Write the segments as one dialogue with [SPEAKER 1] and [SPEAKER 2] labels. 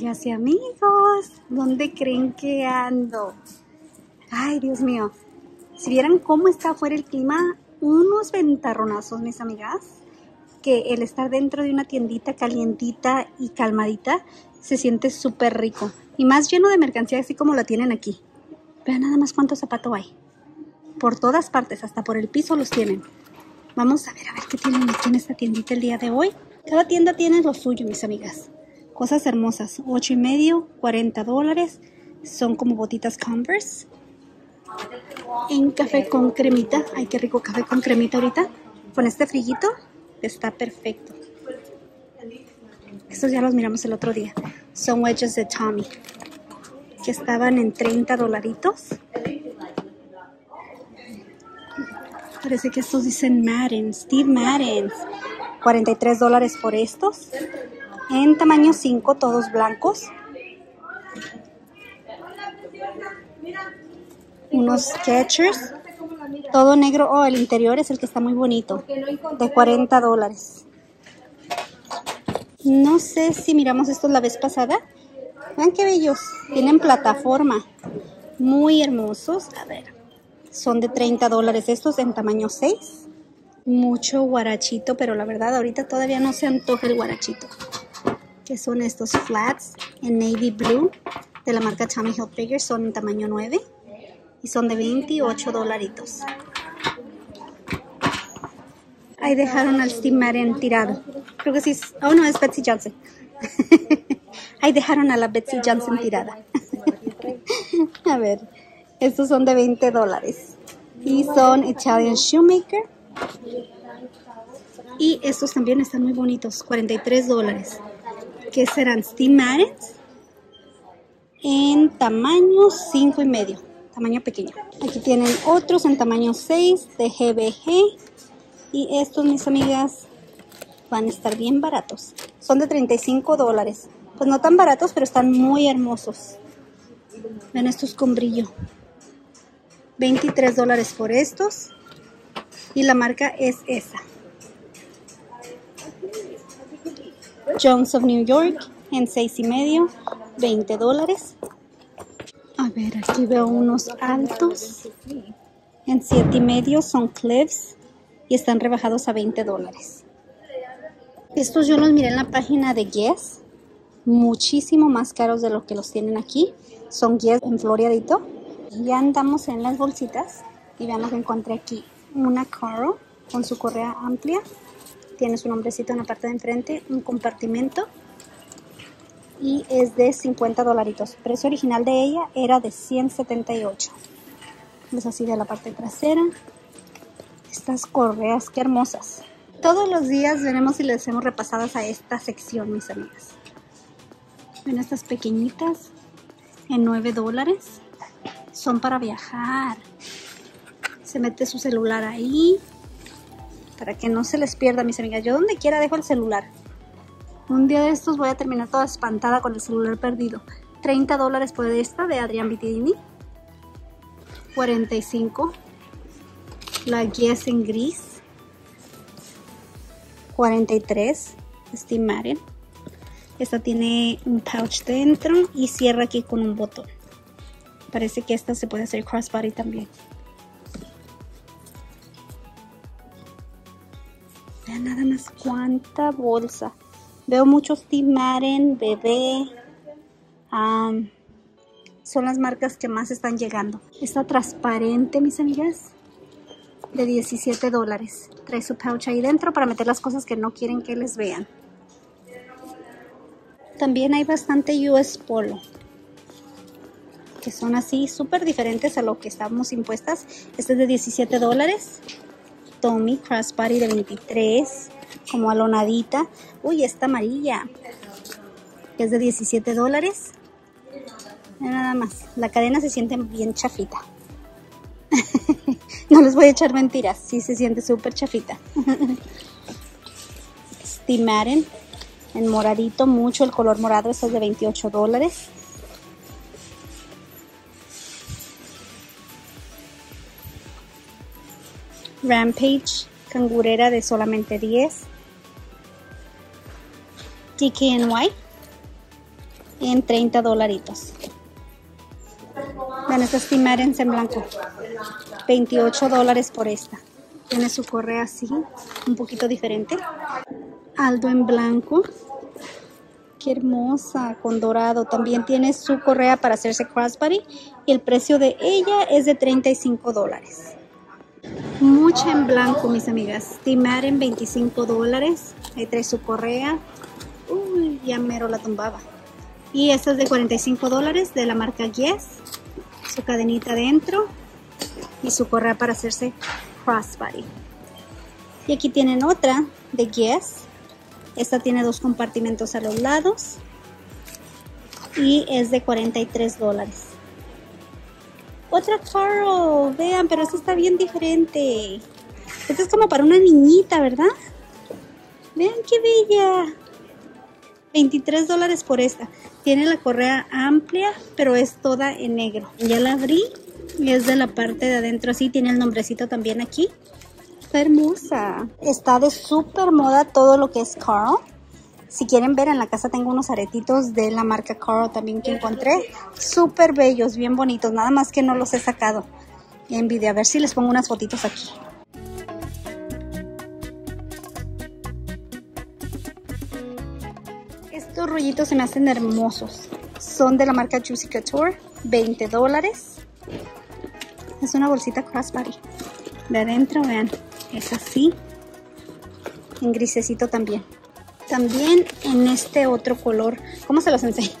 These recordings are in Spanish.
[SPEAKER 1] Amigas y amigos, ¿dónde creen que ando? Ay, Dios mío, si vieran cómo está afuera el clima, unos ventarronazos, mis amigas, que el estar dentro de una tiendita calientita y calmadita se siente súper rico. Y más lleno de mercancía, así como la tienen aquí. Vean nada más cuánto zapato hay. Por todas partes, hasta por el piso los tienen. Vamos a ver qué tienen aquí en esta tiendita el día de hoy. Cada tienda tiene lo suyo, mis amigas. Cosas hermosas, $8.50, $40. Son como botitas Converse. En café con cremita. Ay, qué rico café con cremita ahorita. Con este frillito está perfecto. Estos ya los miramos el otro día. Son wedges de Tommy, que estaban en $30. Parece que estos dicen Madden, Steve Madden. $43 por estos. En tamaño 5, todos blancos. Unos Skechers. Todo negro. Oh, el interior es el que está muy bonito. De $40. No sé si miramos estos la vez pasada. Vean qué bellos. Tienen plataforma. Muy hermosos. A ver. Son de $30 estos en tamaño 6. Mucho guarachito, pero la verdad ahorita todavía no se antoja el guarachito. Que son estos flats en navy blue de la marca Tommy Hilfiger. Son en tamaño 9 y son de $28. Ahí dejaron al Steve Madden tirado. Creo que sí. Oh, no, es Betsy Johnson. Ahí dejaron a la Betsy Johnson tirada. A ver, estos son de $20 y son Italian Shoemaker. Y estos también están muy bonitos, $43. Que serán Steve Madden en tamaño 5.5, tamaño pequeño. Aquí tienen otros en tamaño 6 de GBG. Y estos, mis amigas, van a estar bien baratos. Son de $35. Pues no tan baratos, pero están muy hermosos. Ven estos con brillo. $23 por estos. Y la marca es esa. Jones of New York en 6.5, $20. A ver, aquí veo unos altos en 7.5, son clips y están rebajados a $20. Estos yo los miré en la página de Guess, muchísimo más caros de lo que los tienen aquí. Son Guess en floreadito. Ya andamos en las bolsitas y vean lo que encontré aquí. Una Caro con su correa amplia. Tiene su nombrecito en la parte de enfrente, un compartimento y es de $50. El precio original de ella era de $178. Es así de la parte trasera. Estas correas, qué hermosas. Todos los días veremos si les hacemos repasadas a esta sección, mis amigas. Ven estas pequeñitas en $9. Son para viajar. Se mete su celular ahí. Para que no se les pierda, mis amigas. Yo donde quiera dejo el celular. Un día de estos voy a terminar toda espantada con el celular perdido. $30 por esta de Adrian Vittini. 45. La Guess en gris. 43. Steve Madden. Esta tiene un pouch dentro y cierra aquí con un botón. Parece que esta se puede hacer crossbody también. Vean nada más cuánta bolsa. Veo muchos Steve Madden, Bebé. Son las marcas que más están llegando. Esta transparente, mis amigas, de $17. Trae su pouch ahí dentro para meter las cosas que no quieren que les vean. También hay bastante US Polo, que son así súper diferentes a lo que estábamos impuestas. Este es de $17. Tommy Crossbody de $23, como alonadita. Uy, esta amarilla, que es de $17. Nada más, la cadena se siente bien chafita. No les voy a echar mentiras, sí se siente súper chafita. Steve Madden en moradito, mucho el color morado. Este es de $28. Rampage, cangurera de solamente $10. DKNY en 30 dolaritos. Vean, estas Tim Martens en blanco. 28 dólares por esta. Tiene su correa así, un poquito diferente. Aldo en blanco. Qué hermosa, con dorado. También tiene su correa para hacerse crossbody. Y el precio de ella es de 35 dólares. Mucha en blanco, mis amigas. Tim Martens, 25 dólares. Ahí trae su correa. Uy, ya mero la tumbaba. Y esta es de 45 dólares de la marca Guess. Su cadenita adentro. Y su correa para hacerse crossbody. Y aquí tienen otra de Guess. Esta tiene 2 compartimentos a los lados. Y es de 43 dólares. Otra Carl, vean, pero esta está bien diferente. Esta es como para una niñita, ¿verdad? Vean qué bella. 23 dólares por esta. Tiene la correa amplia, pero es toda en negro. Ya la abrí y es de la parte de adentro así. Tiene el nombrecito también aquí. Está hermosa. Está de súper moda todo lo que es Carl. Si quieren ver, en la casa tengo unos aretitos de la marca Carl también que encontré. Súper bellos, bien bonitos. Nada más que no los he sacado en video. A ver si les pongo unas fotitos aquí. Estos rollitos se me hacen hermosos. Son de la marca Juicy Couture. 20 dólares. Es una bolsita crossbody. De adentro, vean. Es así. En grisecito también. También en este otro color. ¿Cómo se los enseño?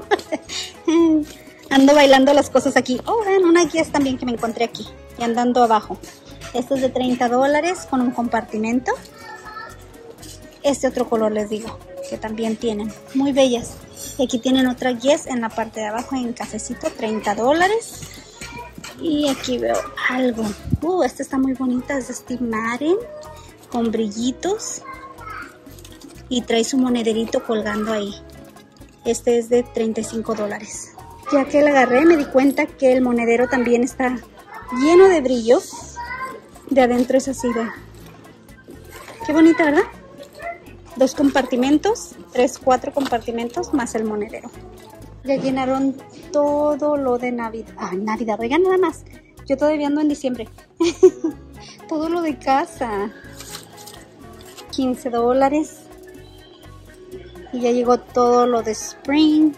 [SPEAKER 1] Ando bailando las cosas aquí. Oh, vean, una Guess también que me encontré aquí. Y andando abajo. Este es de 30 dólares con un compartimento. Este otro color les digo. Que también tienen. Muy bellas. Y aquí tienen otra Guess en la parte de abajo en cafecito. 30 dólares. Y aquí veo algo. Esta está muy bonita. Es de Tim Martens. Con brillitos. Y trae su monederito colgando ahí. Este es de 35 dólares. Ya que la agarré me di cuenta que el monedero también está lleno de brillo. De adentro es así, vean. Qué bonita, ¿verdad? 2 compartimentos, 4 compartimentos más el monedero. Ya llenaron todo lo de Navidad. Navidad, oigan nada más. Yo todavía ando en diciembre. Todo lo de casa. 15 dólares. Y ya llegó todo lo de Spring.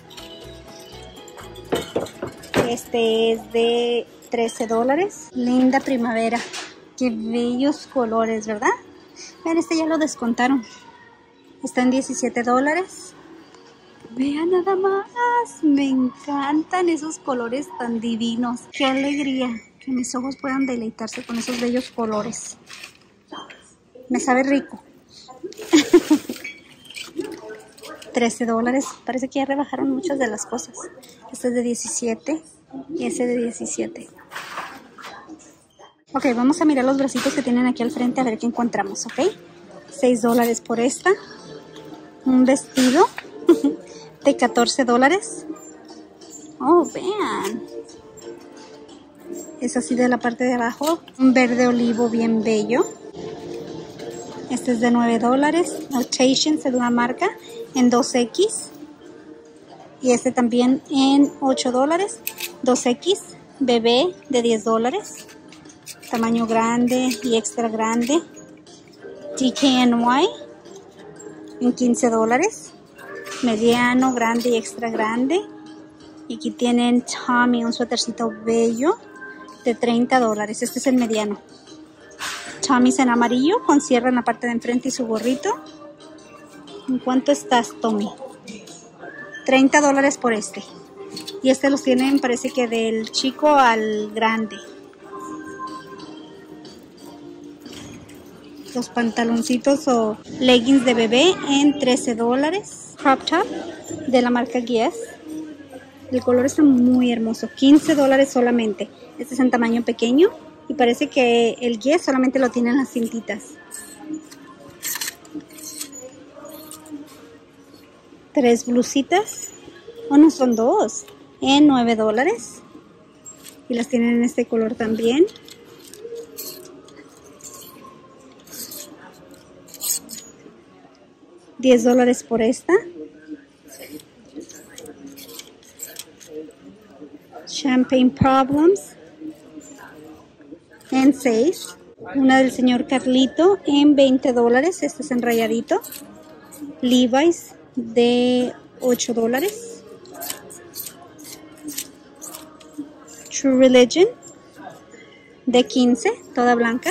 [SPEAKER 1] Este es de 13 dólares. Linda primavera. Qué bellos colores, ¿verdad? Vean, este ya lo descontaron. Está en 17 dólares. Vean nada más. Me encantan esos colores tan divinos. Qué alegría que mis ojos puedan deleitarse con esos bellos colores. Me sabe rico. 13 dólares. Parece que ya rebajaron muchas de las cosas. Este es de 17 y ese de 17. Ok, vamos a mirar los bracitos que tienen aquí al frente a ver qué encontramos, ¿ok? 6 dólares por esta. Un vestido de 14 dólares. Oh, vean. Es así de la parte de abajo. Un verde olivo bien bello. Este es de 9 dólares. Notations es una marca en 2X. Y este también en 8 dólares. 2X. Bebé de 10 dólares. Tamaño grande y extra grande. DKNY en 15 dólares. Mediano, grande y extra grande. Y aquí tienen Tommy, un suétercito bello de 30 dólares. Este es el mediano. Tommy's en amarillo con cierre en la parte de enfrente y su gorrito. ¿En cuánto estás, Tommy? 30 dólares por este. Y este los tienen, parece que del chico al grande. Los pantaloncitos o leggings de bebé en 13 dólares. Crop top de la marca Guess. El color está muy hermoso. 15 dólares solamente. Este es en tamaño pequeño. Y parece que el Guess solamente lo tienen las cintitas. 3 blusitas. Oh, no, son 2. En 9 dólares. Y las tienen en este color también. $10 por esta. Champagne Problems en 6. Una del señor Carlito en $20. Este es enrayadito. Levi's de $8. True Religion de 15, toda blanca.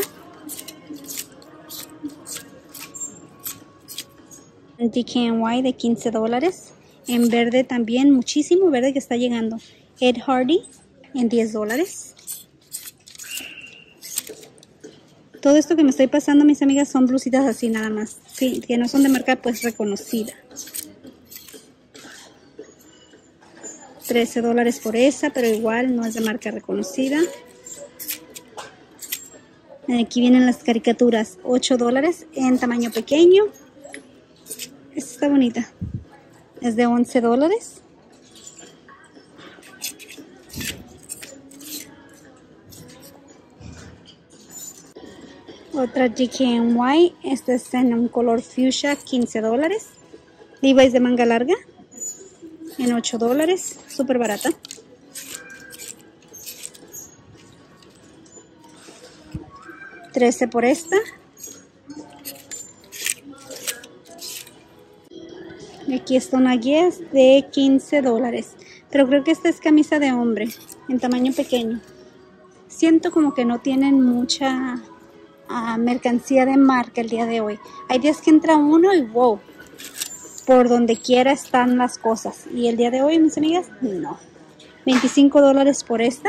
[SPEAKER 1] DKNY de $15. En verde también, muchísimo verde que está llegando. Ed Hardy en $10. Todo esto que me estoy pasando, mis amigas, son blusitas así nada más. Sí, que no son de marca pues reconocida. $13 por esa, pero igual no es de marca reconocida. Aquí vienen las caricaturas, $8 en tamaño pequeño. Esta está bonita. Es de $11. Otra DKNY. Esta está en un color fuchsia, $15. Levi's de manga larga en $8. Súper barata. $13 por esta. Y aquí está una Guess de $15. Pero creo que esta es camisa de hombre en tamaño pequeño. Siento como que no tienen mucha mercancía de marca el día de hoy. Hay días que entra uno y wow, por donde quiera están las cosas. Y el día de hoy, mis amigas, no. $25 por esta.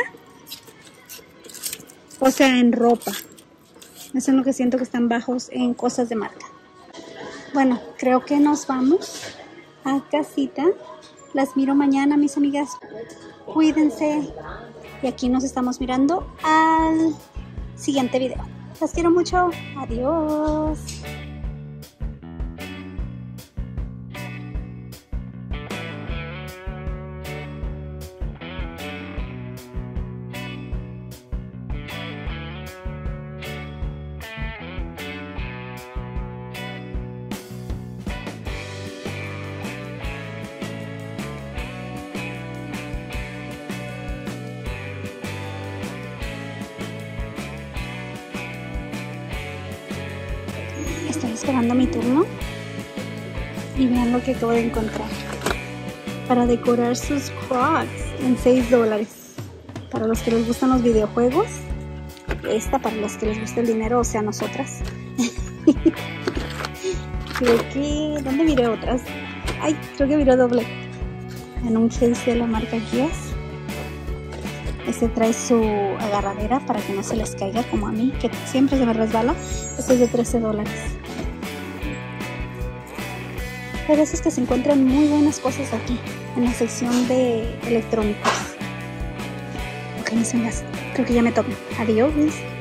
[SPEAKER 1] O sea, en ropa. Eso es lo que siento, que están bajos en cosas de marca. Bueno, creo que nos vamos a casita. Las miro mañana, mis amigas. Cuídense. Y aquí nos estamos mirando al siguiente video. Las quiero mucho. Adiós. Estoy esperando mi turno y vean lo que acabo de encontrar para decorar sus Crocs en $6. Para los que les gustan los videojuegos, esta para los que les gusta el dinero, o sea, nosotras. Creo que... ¿dónde miré otras? Ay, creo que miré doble. En un case de la marca Guess. Este trae su agarradera para que no se les caiga como a mí, que siempre se me resbala. Este es de $13. Hay veces que se encuentran muy buenas cosas aquí, en la sección de electrónicos. Ok, mis amigas, creo que ya me toca. Adiós.